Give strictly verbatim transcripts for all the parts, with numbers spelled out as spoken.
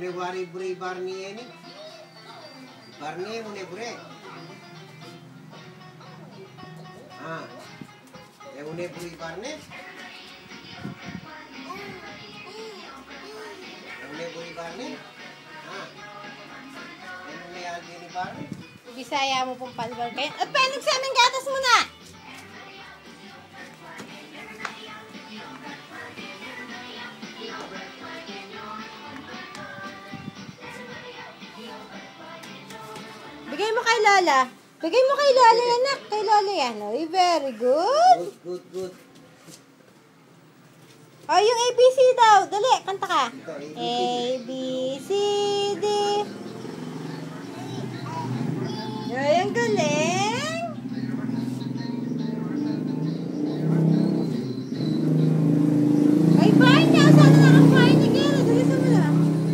une wari buri Barney ini. Barney une bure. Ah. Ya une buri Barney. Une buri Barney. Ah. Ano na yan ni Barney? Bisaya mo pong palbal kayo. At paano sa aming gatas mo na? Bigay mo kay Lola. Bigay mo kay Lola, anak. Kay Lola yan. Oy, very good. Good, good, good. O, yung A B C daw. Dali, kanta ka. A B C D. Ay, ang galing. Ay, Barney. Sana nakapay ni Gila. Dali sa mula.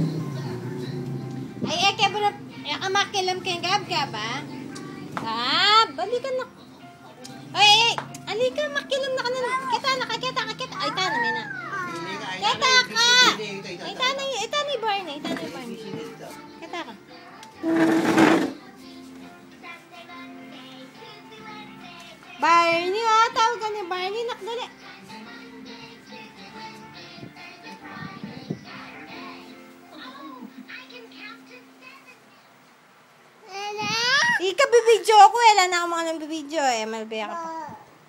Ay, eh, kaya ba na... Amakilam kayong gab-gab, ha? Gab, balikan na. Ay, ay, alika, makilam na ka na. Kita na ka, kita ka, kita. Ay, tana, may na. Kita ka! Ay, tana, ay, tana yung Barney. Ay, tana yung Barney. Kita ka. Barney, ha? Tawag ka ni Barney. Nakdali. Ika, bibidyo ako eh. Wala na ako mga nang bibidyo eh. Malbaya ka pa.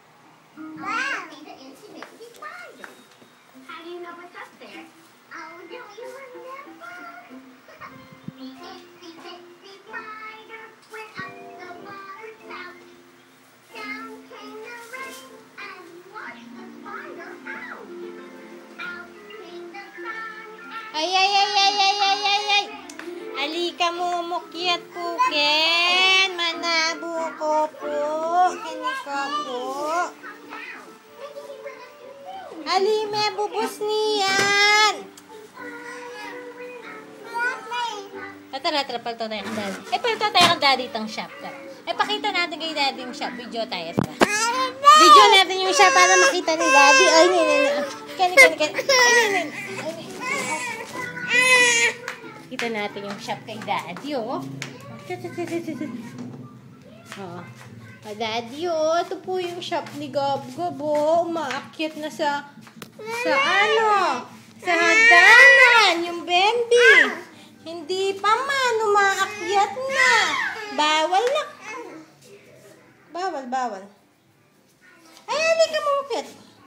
Ay, ay, ay, ay, ay, ay, ay, ay. Alika mo, mukyat po, Ken. Manabo ko po. Kinika po. Alime, bubos niyan. Tara, tara, pagto tayo kang daddy. Eh, pagto tayo kang daddy itong shop. Eh, pakita natin kay daddy yung shop. Video tayo. Video natin yung shop para makita ni daddy. Ay, nini, nini. Kani, kani, kani. Ay, nini, nini. Kita natin yung shop kay daddy, oh. Oh. Ah, daddy, oh. Ito po yung shop ni Gab-Gab, oh. Umaakyat na sa, sa ano? Sa hagdanan. Yung Bambi. Hindi pa man. Umaakyat na. Bawal na. Bawal, bawal. Ay, halika mo, ukyat.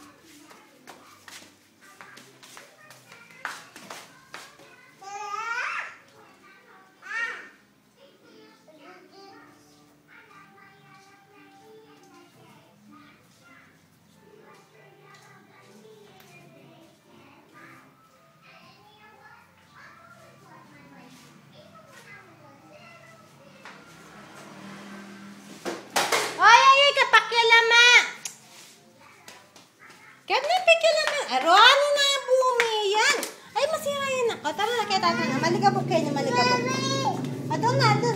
Aroni na yung bumi yan. Ay, masira yan. O, tara na, kaya tayo na. Maligabok kayo niya, maligabok. O, doon na, doon.